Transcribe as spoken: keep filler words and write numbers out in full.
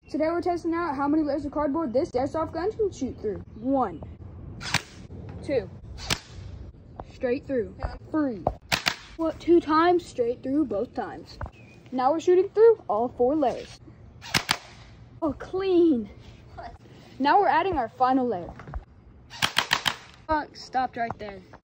Today we're testing out how many layers of cardboard this airsoft gun can shoot through. One, two, straight through. Three, what, two times, straight through both times. Now we're shooting through all four layers. Oh, clean. Now we're adding our final layer. Oh, stopped right there.